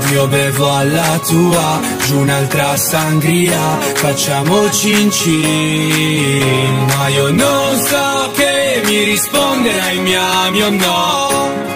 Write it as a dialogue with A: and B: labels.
A: io bevo alla tua, giù un'altra sangria, facciamo cincin. Ma io non so che mi risponderai, mi ami o no.